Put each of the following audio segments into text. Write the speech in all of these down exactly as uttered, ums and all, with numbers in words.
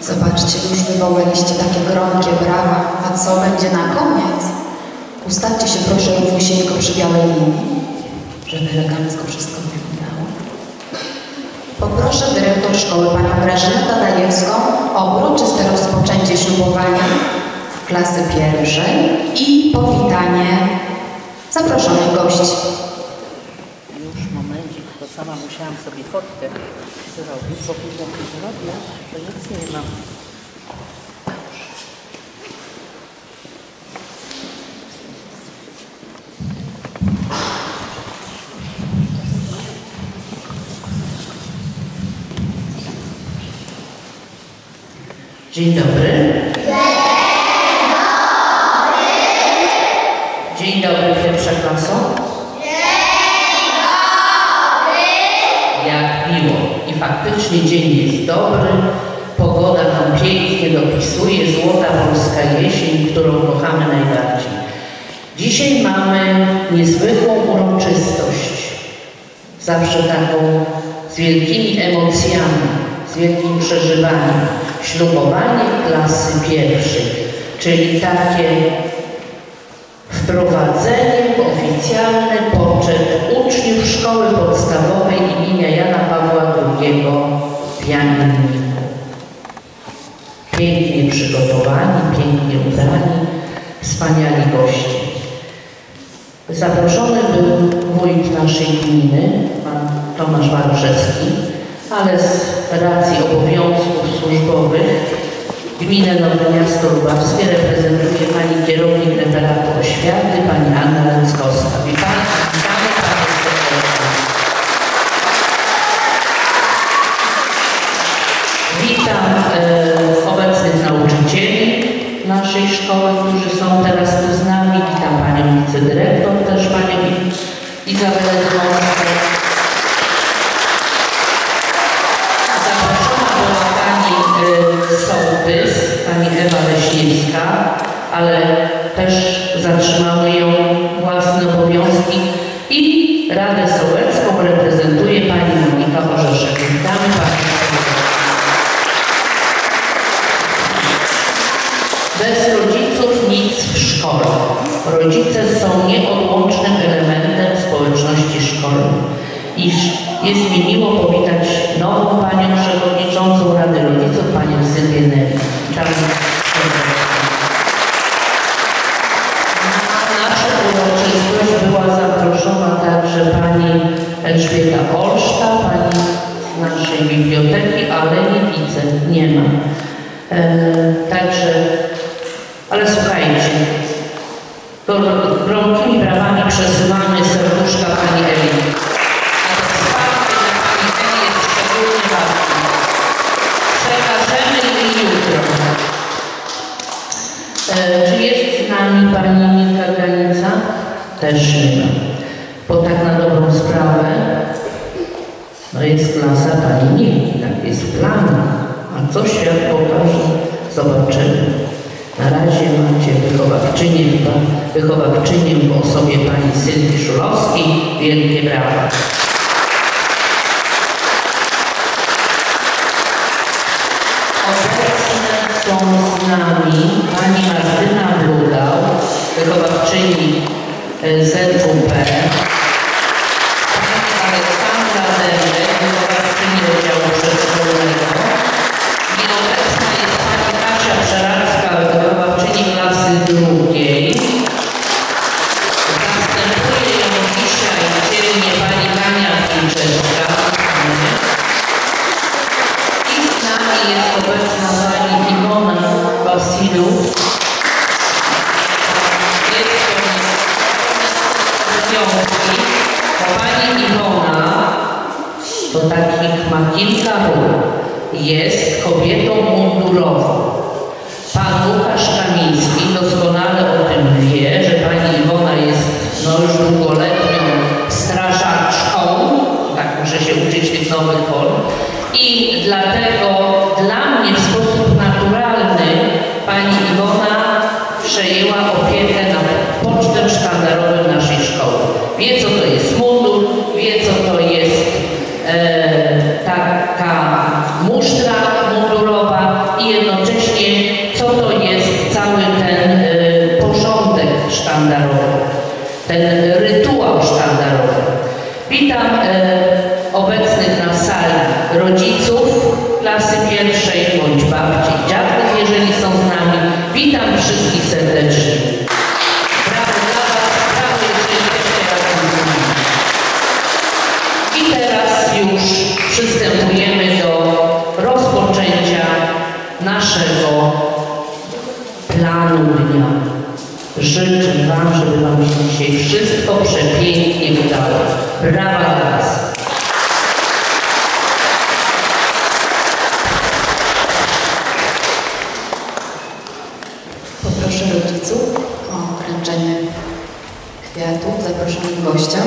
Zobaczcie, już wywołaliście takie gromkie brawa, a co będzie na koniec? Ustawcie się proszę równiusieńko przy białej linii, żeby elegancko wszystko wyglądało. Poproszę dyrektor szkoły panią Grażynę Tadajewską o uroczyste rozpoczęcie ślubowania klasy pierwszej i powitanie zaproszonych gości. Już momencik, bo sama musiałam sobie fotkę zrobić, bo później to zrobię, to nic nie ma. Dzień dobry. Dzień dobry. Dzień dobry, pierwsza klaso. Dzień dobry. Jak miło. I faktycznie dzień jest dobry. Pogoda nam pięknie dopisuje. Złota polska jesień, którą kochamy najbardziej. Dzisiaj mamy niezwykłą uroczystość. Zawsze taką z wielkimi emocjami, z wielkim przeżywaniem. Ślubowanie klasy pierwszej, czyli takie wprowadzenie w oficjalny poczet uczniów szkoły podstawowej imienia Jana Pawła drugiego w Janienniku. Pięknie przygotowani, pięknie ubrani, wspaniali goście. Zaproszony był wójt naszej gminy, pan Tomasz Wawrzewski, ale z racji obowiązków służbowych Gminę Nowe Miasto Lubawskie reprezentuje pani kierownik referatu oświaty, pani Anna Lęckowska. Witamy, witamy panią sekretarz. Witam e, obecnych nauczycieli naszej szkoły, którzy są teraz tu z nami. Witam panią wicedyrektor, też panią Izabelę Dmowską. Sołtys, pani Ewa Leśniewska, ale też zatrzymały ją własne obowiązki i Radę Sołecką reprezentuje pani Monika Orzeszek. Witamy pani. Bez rodziców nic w szkole. Rodzice są nieodłącznym elementem społeczności szkolnej. Iż jest mi miło powitać nową panią przewodniczącą Rady Rodziców, panią Sylwię Neli. Na naszą uroczystość była zaproszona także pani Elżbieta Olszta, pani z naszej biblioteki, ale nie widzę, nie ma. E, także, ale słuchajcie, gromkimi brawami przesyłamy serduszka pani Eli. E, czy jest z nami pani Milka Granica? Też nie ma. Bo tak na dobrą sprawę, no jest klasa pani Milki, tak jest w planach. A co świat pokaże? Zobaczymy. Na razie macie wychowawczynię, wychowawczynię w osobie pani Sylwii Szulowskiej. Wielkie brawa. Są z nami pani Martyna Bludał, wychowawczyni Z W P, pani Aleksandra Dębek, wychowawczyni oddziału przedszkolnego. Nieobecna jest pani Kasia Przeracka, wychowawczyni klasy drugiej. Zastępuje ją dzisiaj dzielnie pani Kania Wilczewska. I z nami jest obecna pani Wasilu. Pani Iwona to takich ma kilka ról. Jest kobietą mundurową. Pan Łukasz Kamiński doskonale o tym wie, że pani Iwona jest no już długoletnią strażaczką. Tak muszę się uczyć tych nowych form. I dlatego dla mnie w sposób naturalny pani Iwona przejęła opiekę nad pocztem sztandarowym naszej szkoły. Wie, co to jest mundur, wie, co to jest e, taka musztra mundurowa, Witam wszystkich serdecznie. Brawo dla Was, brawo, jeżeli jesteście razem z nami. I teraz już przystępujemy do rozpoczęcia naszego planu dnia. Życzę Wam, żeby Wam się dzisiaj wszystko przepięknie udało. Brawa dla Was. Poproszę rodziców o wręczenie kwiatów zaproszonym gościom.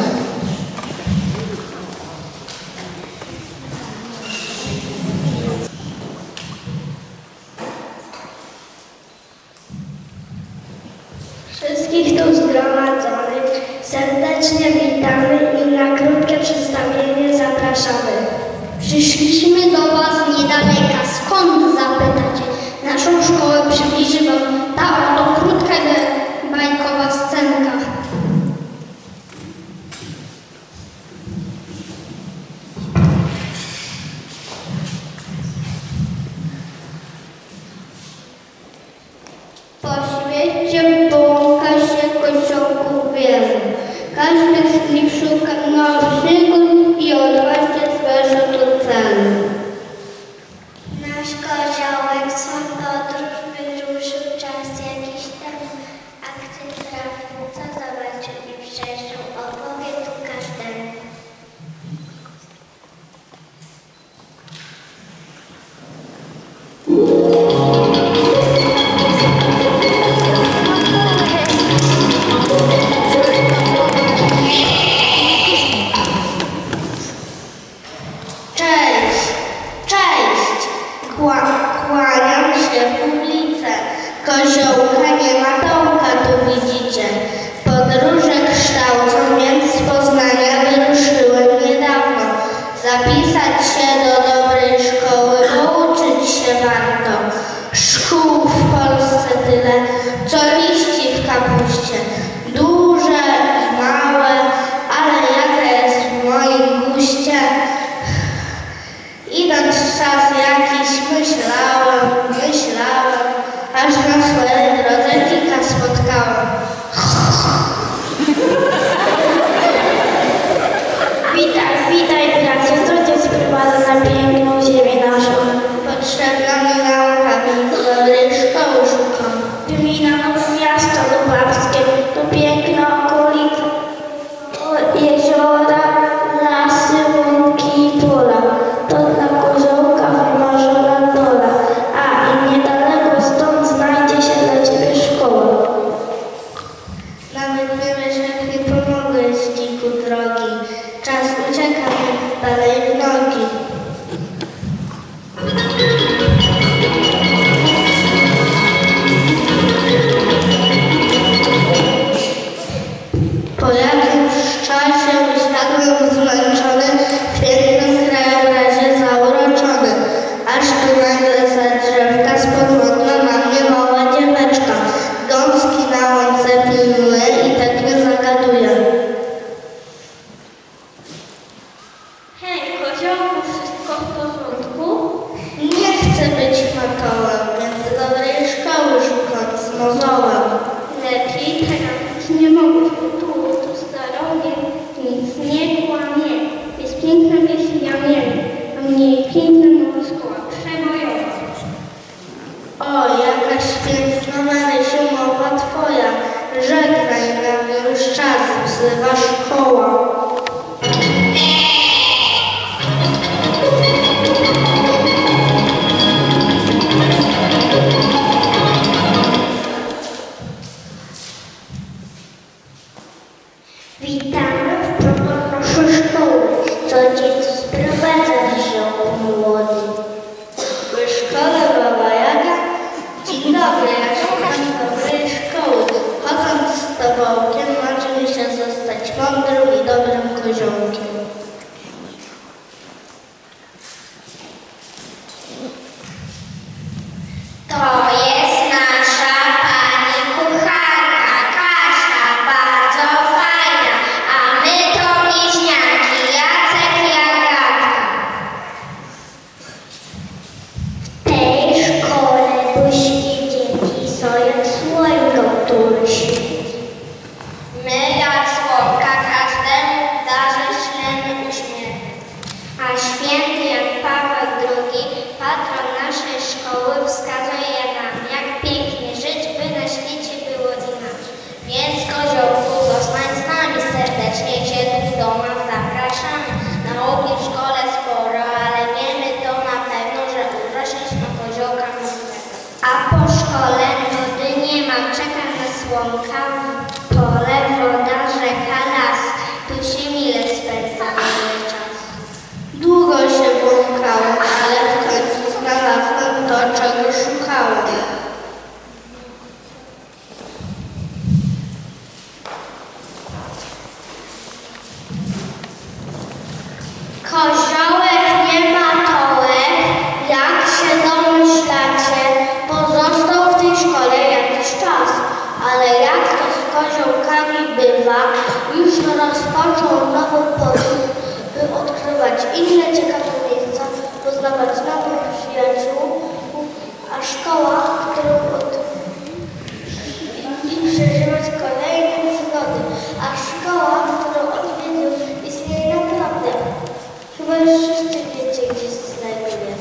Wszystkich tu zgromadzonych serdecznie witamy i na krótkie przedstawienie zapraszamy. Przyszliśmy do Was niedaleka. Skąd zapytacie? Naszą szkołę przybliży Wam ta oto krótka bajkowa scenka. Po świecie błąka się koziołków wielu. Każdy z nich szuka nowych przygód i odważnie zmierza do celu. Nasz koziołek swą podróż wyruszył czas jakiś temu, a gdy trafił, co zobaczył i przeżył, opowie tu każdemu. Cześć, cześć, Kła, kłaniam się w publice. Koziołka nie ma dołka, tu widzicie. Podróże kształcą, więc z Poznania wyruszyłem niedawno. Zapisać się do dobrej szkoły, bo uczyć się warto. Szkół w Polsce tyle, co liści w kapuście. Duże i małe, ale jaka jest w moim guście. Idąc czas jakiś myślałem, myślałem, aż na swojej drodze dzika spotkałem. Witaj, witaj bracie, co cię sprowadza na piękną ziemię naszą? Potrzebna mi nauka, więc dobrej szkoły szukam. Gmina Nowe Miasto Lubawskie, to piękna okolica. Jeziora, lasy, łąki i pola. To dla koziołka wymarzona dola. A i niedaleko stąd znajdzie się dla ciebie szkoła. Nawet wiele rzeczy nie pomogę z dziku drogi. Czas ucieka, więc dalej w nogi. Po jakimś czasie usiadłem zmęczony, w pięknym krajobrazie zauroczony. Aż tu nagle za drzewka spoglądła na mnie mała dzieweczka. Gąski na łące pilnuje i tak mnie zagaduje. Hej, koziołku, wszystko w porządku? Nie chcę być matołem, więc dobrej szkoły szukam z mozołem. Lepiej teraz nie mogę, tu to staronie, nic nie kłamie. Jest piękna wieś i ja nie wiem, a mniej piękna nowa szkoła przebojowa. O, jakaś piękna Marysiu, mowa twoja. Żegnaj nam już czas, wzywa szkoła. Witamy w promocji szkoły, co dziś sprowadza zioł młody. W szkole Baba Jaga? Dzień dobry, ja szukam dobrej szkoły. Chodząc z tobołkiem, marzy mi się zostać mądrym i dobrym. łąkami, pole, woda, rzeka, las. Tu się mile spędza cały czas. Długo się błąkałem, ale w końcu znalazłem to, czego szukałem. Koziołek nie ma tołek, jak się domyślacie, pozostał w tej szkole jakiś czas, ale jak to z koziołkami bywa, już rozpoczął nową podróż, by odkrywać inne ciekawe miejsca, poznawać nowych przyjaciół, a szkoła, którą od... i przeżywać kolejne przygody, a szkoła, którą odwiedził, istnieje naprawdę. Chyba już wszyscy wiecie, gdzie się znajduje.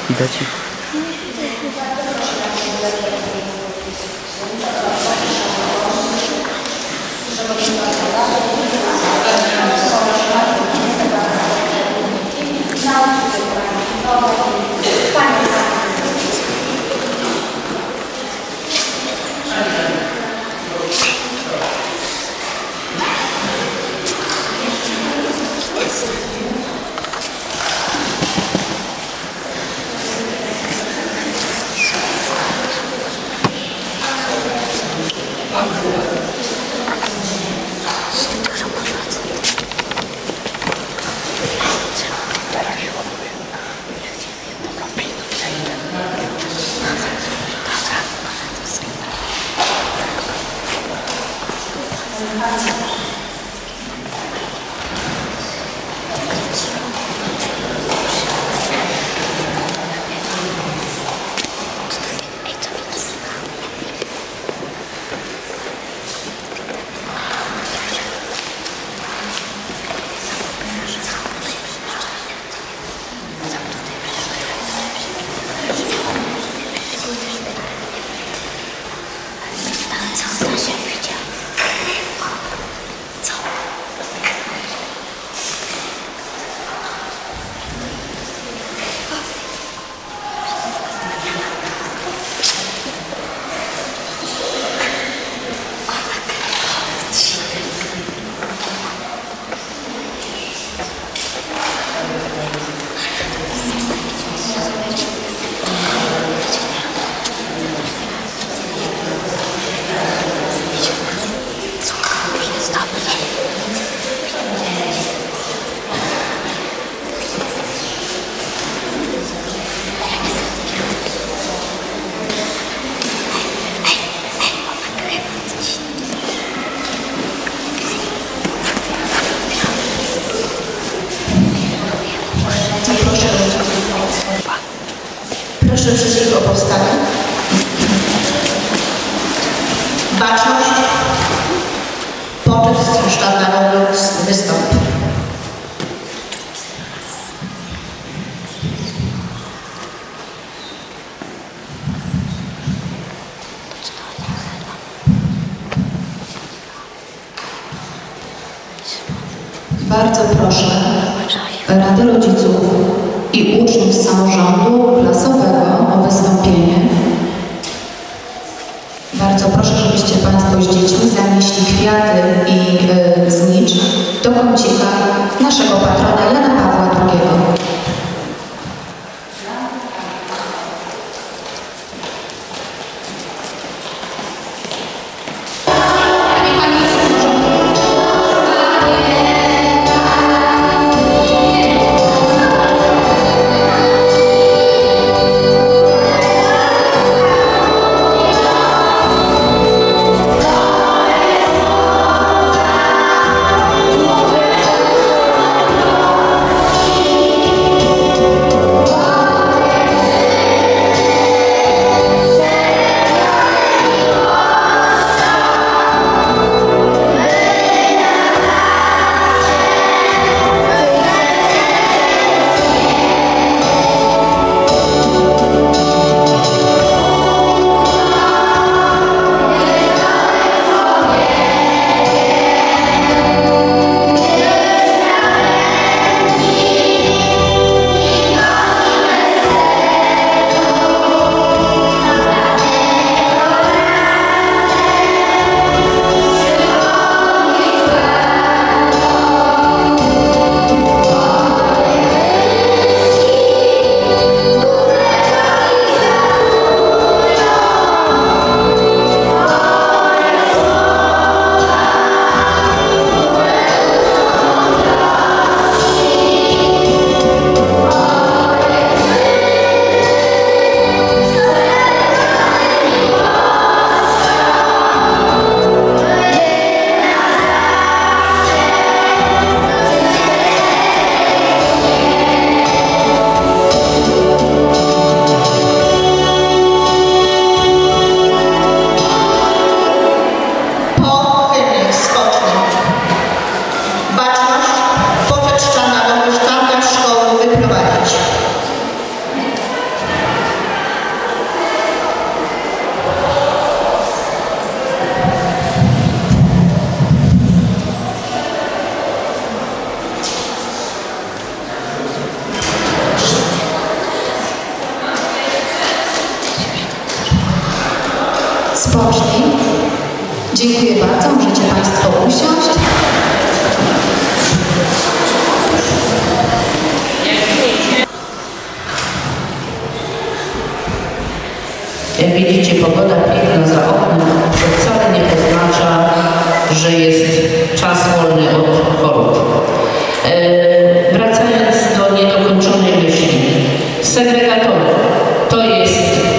Widać ich. Proszę wszystkich o powstanie. Baczność. Poczet sztandarowy wystąpi. Bardzo proszę Radę Rodziców i uczniów z samorządu klasowego o wystąpienie. Bardzo proszę, żebyście Państwo z dziećmi zanieśli kwiaty i y, znicz do kącika naszego patrona Jana Pawła drugiego. Thank you. widzicie, pogoda piękna za oknem, to wcale nie oznacza, że jest czas wolny od chorób. E, wracając do niedokończonej myśli. Segregatory to jest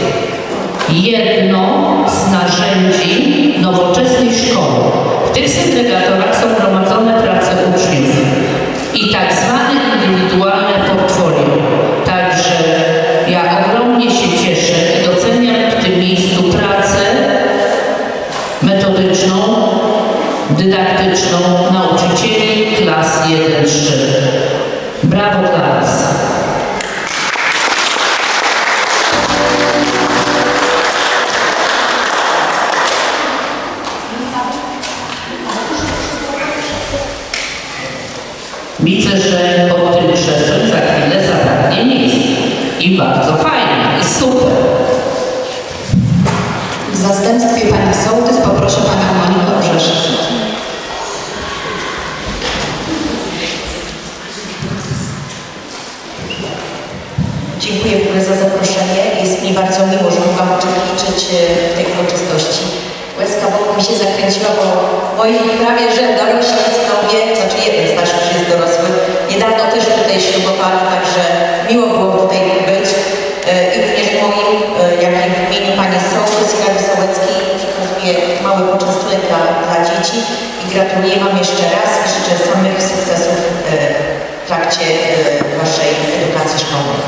jedno z narzędzi nowoczesnej szkoły. W tych segregatorach są gromadzone prace uczniów i tak zwane indywidualne portfolio. Także ja ogromnie się cieszę i doceniam w tym miejscu pracę metodyczną, dydaktyczną nauczycieli klas jeden trzy. Brawo dla nas. Widzę, że pod tym krzesłem za chwilę zabraknie miejsc. I bardzo fajnie, i super. W zastępstwie pani sołtys poproszę panią Monikę Orzeszek. Dziękuję w ogóle za zaproszenie. Jest mi bardzo miło, że mogłam uczestniczyć w tej uroczystości. Łezka wokół mi się zakręciła, bo moi prawie że dorośli synowie, znaczy jeden z naszych już jest dorosły, niedawno też tutaj ślubowali, także miło było tutaj być. I również w moim, jak i w imieniu pani sołtys i Rady Sołeckiej przekazuję mały poczęstunek dla, dla dzieci i gratuluję wam jeszcze raz i życzę samych sukcesów w trakcie waszej edukacji szkolnej.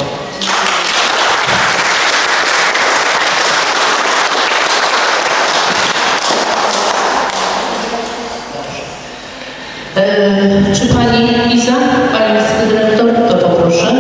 E, czy pani Iza, pani wicedyrektor, to poproszę.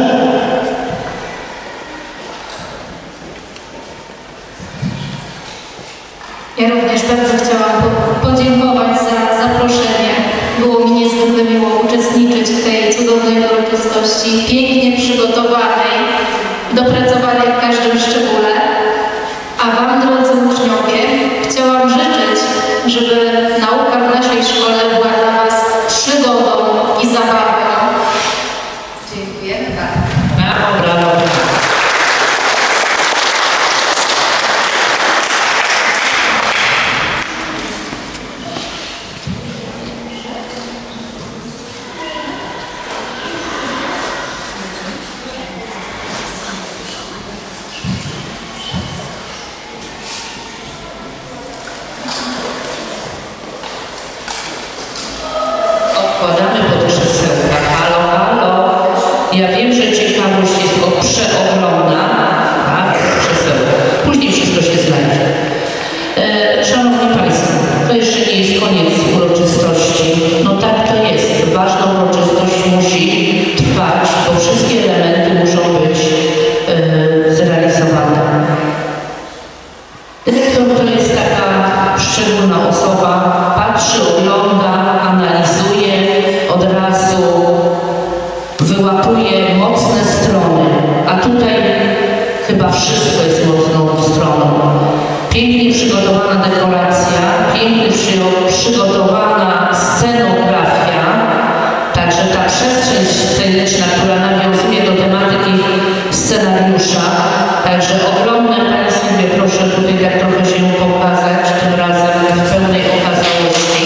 Ja również bardzo chciałam podziękować za zaproszenie. Było mi niezwykle miło uczestniczyć w tej cudownej uroczystości, pięknie przygotowanej, dopracowanej w każdym szczególe. A wam, drodzy uczniowie, chciałam życzyć, żeby nauka w naszej szkole była dla was przygodą i zabawą. Dziękujemy bardzo. Brawo, brawo. Odkładamy pod krzesełka. Halo, halo. Ja wiem, że ciekawość jest przeogromna. Tak, krzesełka. Później wszystko się znajdzie. E, Szanowni Państwo, to jeszcze nie jest koniec uroczystości. No tak to jest. Ważna uroczystość musi trwać, bo wszystkie elementy muszą być e, zrealizowane. Dyrektor to jest taka szczególna osoba. Patrzy, ogląda, analizuje, od razu wyłapuje mocne strony, a tutaj chyba wszystko jest mocną stroną. Pięknie przygotowana dekoracja, pięknie przy, przygotowana scenografia, także ta przestrzeń sceniczna, która nawiązuje do tematyki scenariusza, także ogromne Państwo, proszę tutaj tak trochę się pokazać, tym razem w pełnej okazałości.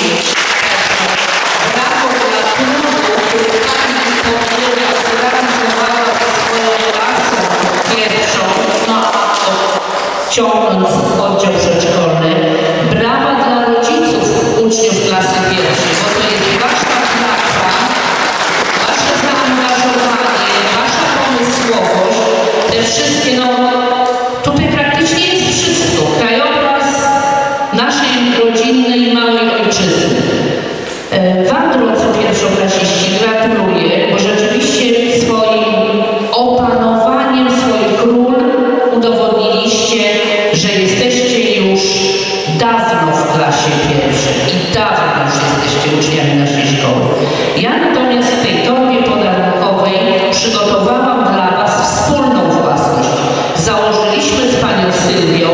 Brawo dla klubu, który pani podjęła, zrealizowała swoją klasę pierwszą, no ciągnąc oddział przedszkolny. Brawa dla rodziców uczniów klasy pierwszej, bo to jest wasza praca, wasze zaangażowanie, wasza pomysłowość, te wszystkie, no tutaj praktycznie jest wszystko. Krajobraz naszej rodzinnej małej ojczyzny. Wam, drodzy pierwszoklasiści, gratuluję, bo rzeczywiście swoim opanowaniem swoich ról udowodniliście, że jesteście już dawno w klasie pierwszej i dawno już jesteście uczniami naszej szkoły. Ja natomiast w tej torbie podarunkowej przygotowałam dla was wspólną własność. Założyliśmy z panią Sylwią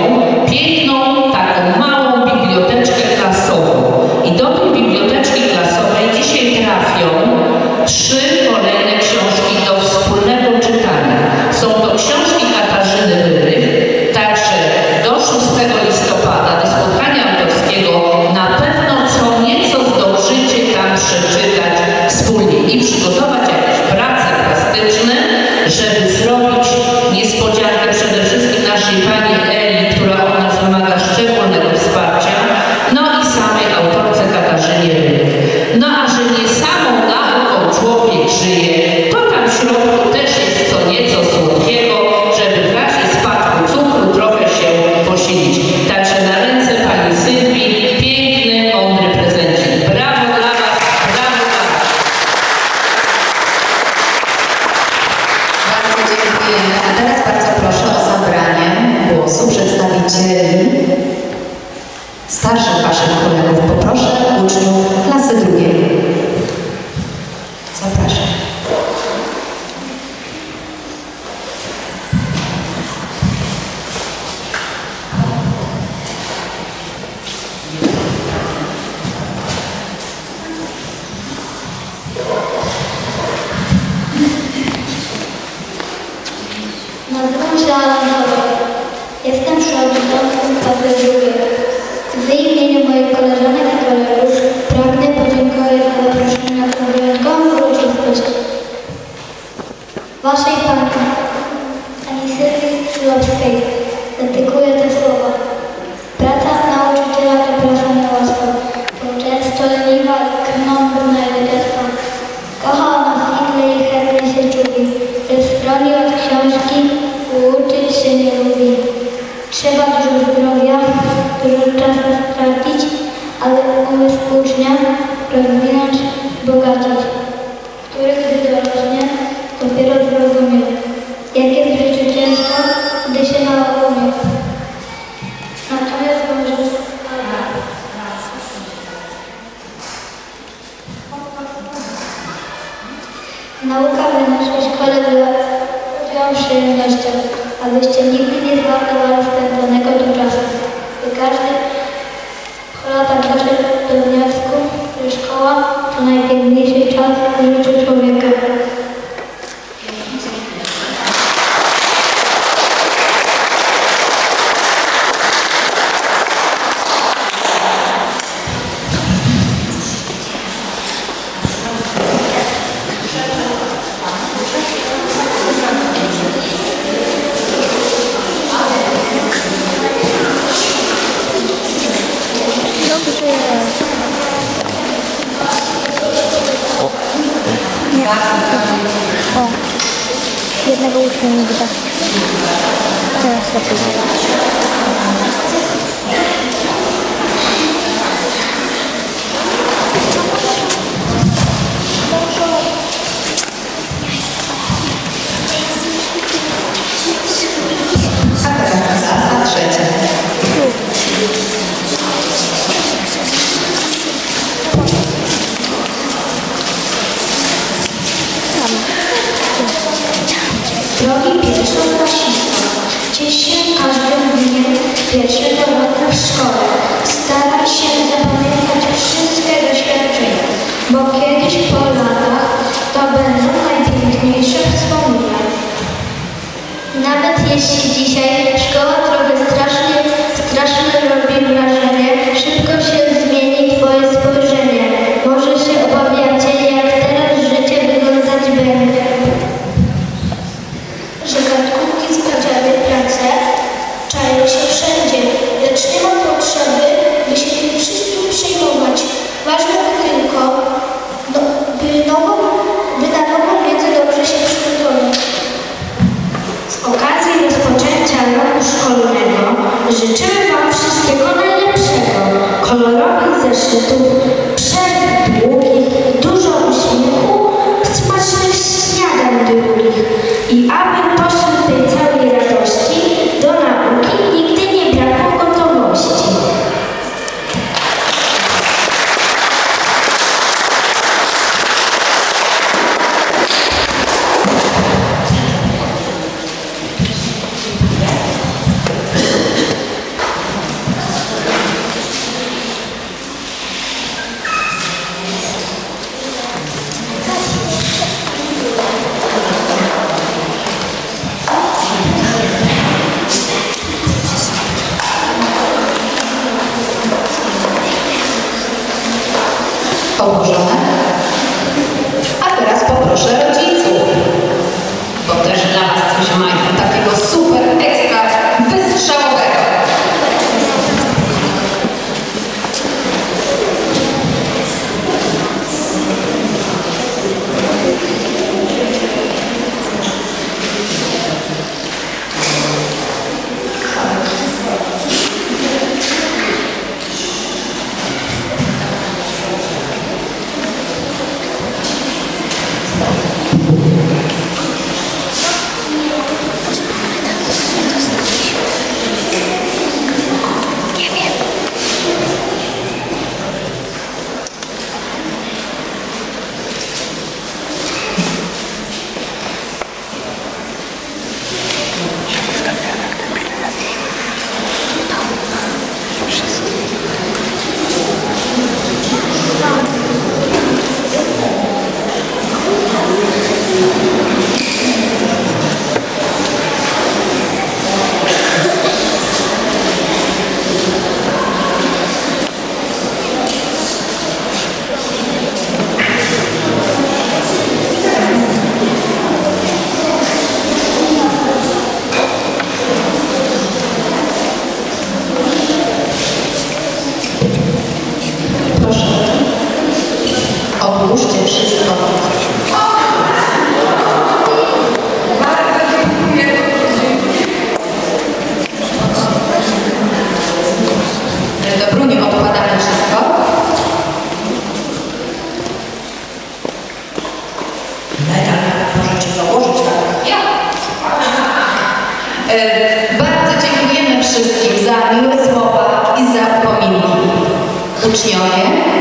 piękną, taką małą biblioteczkę klasową. I do tej biblioteczki klasowej dzisiaj koleżanek i kolegów pragnę podziękować za zaproszenie na tę wyjątkową uroczystość. Waszej pani, pani Sylwii Królowskiej, dedykuję te słowa. Praca nauczyciela to praca niełatwa, bo często leniwa i krnąbrna i detestwa. Kocha ona chwilę i chętnie się czubi, ze strony od książki uczyć się nie lubi. Trzeba dużo zdrowia, dużo czasu stracić, ale umysł ucznia rozwinąć, bogacić, który gdy dorośnie, dopiero zrozumie, jak jest w życiu ciężko, gdy się naumie. Natomiast może... Nauka w naszej szkole była ją przyjemnością, abyście nigdy nie zmarnowali spędzonego tu czasu. By każdy po latach doszedł do wniosku, że szkoła to najpiękniejszy czas w życiu człowieka. O, jednego ucznia nie widać. Teraz lepiej. A teraz klasa trzecia. Drogi pierwszoklasistwo, ciesz się każdym dniem pierwszego roku w szkole. Staraj się zapamiętać wszystkie doświadczenia, bo kiedyś po latach to będą najpiękniejsze wspomnienia. Nawet jeśli dzisiaj szkoła trochę strasznie, strasznie robi wrażenie, szybko się zmieni twoje spojrzenie. Może się obawiacie, jak teraz życie wyglądać będzie. Że kartkówki sprawdziane prace czają się wszędzie, lecz nie ma potrzeby, by się tym wszystkim przejmować. Ważne by tylko, no, by, nową, by na nową wiedzę dobrze się przygotować. Z okazji rozpoczęcia roku szkolnego życzymy Wam wszystkiego najlepszego, kolorowych zeszytów, przerw długich, dużo uśmiechu, smacznych śniadań drugich i aby pośród tej całej radości do nauki nigdy nie brakło gotowości. Położone. A teraz poproszę rodziców, bo też dla Was coś mają takiego super, ekstra, wystrzałowego. Odłóżcie wszystko. Bardzo dziękuję. Dobruniu, odkładamy wszystko. Medal możecie założyć, tak? Ja. E, bardzo dziękujemy wszystkim za miłe słowa i za upominki. Uczniowie,